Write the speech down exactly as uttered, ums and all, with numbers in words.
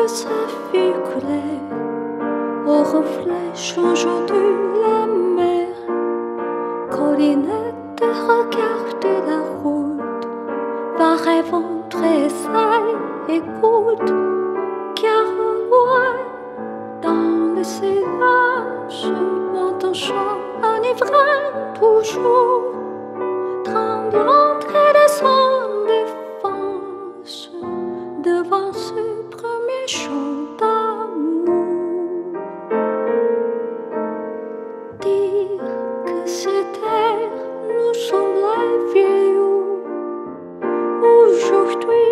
de sa vie coulée au reflet changeant de la mer. Collinette regarde la route, va rêvant, tressaille, écoute, car au loin, dans le silence, monte un chant enivré toujours, tremblante et descend défense devant ce premier chant d'amour. Dire que c'était nous sommes les vieillots, aujourd'hui